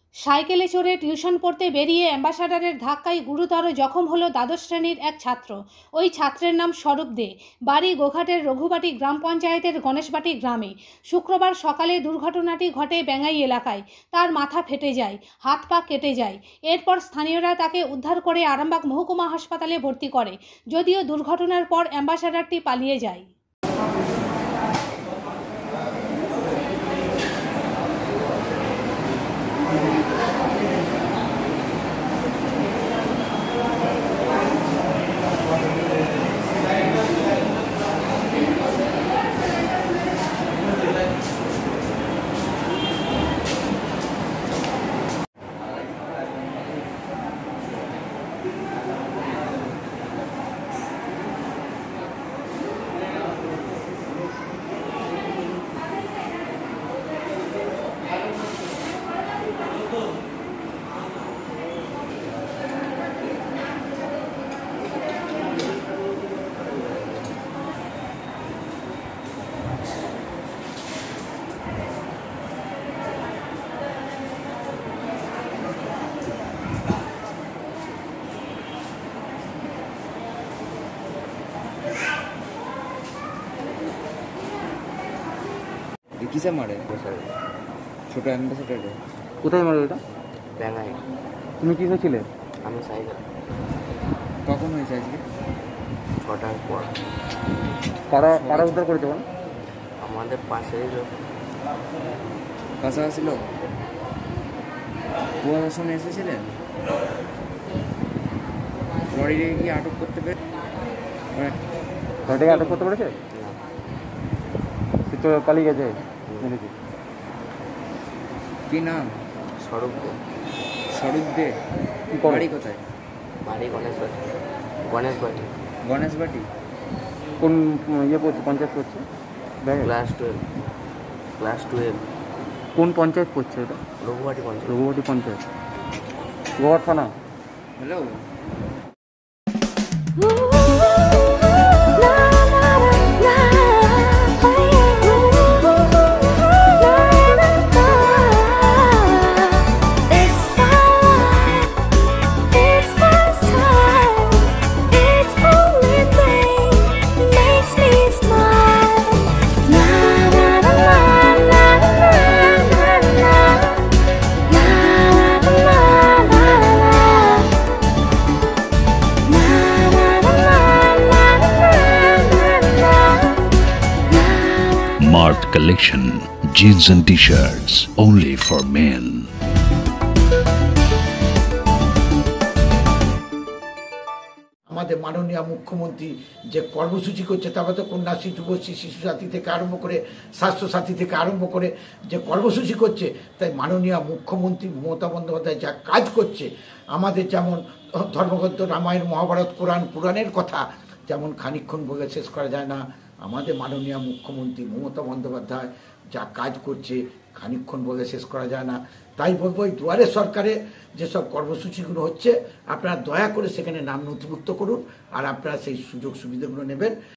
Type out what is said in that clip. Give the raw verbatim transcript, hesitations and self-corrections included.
সাইকেলে চড়ে টিউশন পড়তে বেরিয়ে অ্যাম্বাসাডারের ধাক্কায় গুরুতর জখম হলো দ্বাদশ শ্রেণীর এক ছাত্র। ওই ছাত্রের নাম স্বরূপ দে, বাড়ি গোঘাটের রঘুবাটি গ্রাম পঞ্চায়েতের গণেশবাটি গ্রামে। শুক্রবার সকালে দুর্ঘটনাটি ঘটে ব্যাঙ্গাই এলাকায়। তার মাথা ফেটে যায়, হাত পা কেটে যায়। এরপর স্থানীয়রা তাকে উদ্ধার করে আরামবাগ মহকুমা হাসপাতালে ভর্তি করে, যদিও দুর্ঘটনার পর অ্যাম্বাসাডারটি পালিয়ে যায়। কিসে মারে? ছোট অ্যাম্বাসেডারে। কোথায় মারো এটা? ব্যাঙ্গাই। তুমি কিসে ছিলে? আমি সাইকেল। কখন হয়েছে আজকে? ছটার পর। কারা কারা উদ্ধার করেছে? আমাদের পাশেই লোক, কাছাকাছি লোক। প্রশাসন এসেছিলেন? বডিটাকে কি আটক করতে পেরে? বডিটাকে আটক করতে পেরেছে? সে তো পালিয়ে গেছে। কি নাম? স্বরূপ দে। স্বরূপ দে বাড়ি কোথায়? বাড়ি গণেশবাটি। গণেশবাটি। গণেশবাটি। কোন ইয়ে পড়ছে? পঞ্চায়েত পড়ছে? Class twelve. Class twelve. কোন পঞ্চায়েত পড়ছে এটা? রঘুবাটি পঞ্চায়েত। রঘুবাটি পঞ্চায়েত। গোঘাট থানা। Hello. Mart Collection, jeans and t-shirts only for men. আমাদের মাননীয় মুখ্যমন্ত্রী যে কর্মসূচি করছে, তারপরে তো কন্যাশ্রী, যুবশ্রী, শিশু সাথী থেকে আরম্ভ করে স্বাস্থ্য সাথী থেকে আরম্ভ করে যে কর্মসূচি করছে, তাই মাননীয় মুখ্যমন্ত্রী মমতা বন্দ্যোপাধ্যায় যা কাজ করছে, আমাদের যেমন ধর্মগ্রন্থ রামায়ণ, মহাভারত, কোরআন, পুরাণের কথা যেমন খানিকক্ষণ বলে শেষ করা যায় না, আমাদের মাননীয় মুখ্যমন্ত্রী মমতা বন্দ্যোপাধ্যায় যা কাজ করছে খানিকক্ষণ বলে শেষ করা যায় না। তাই বলবো, এই দুয়ারে সরকারে যেসব কর্মসূচিগুলো হচ্ছে, আপনারা দয়া করে সেখানে নাম নথিভুক্ত করুন আর আপনারা সেই সুযোগ সুবিধাগুলো নেবেন।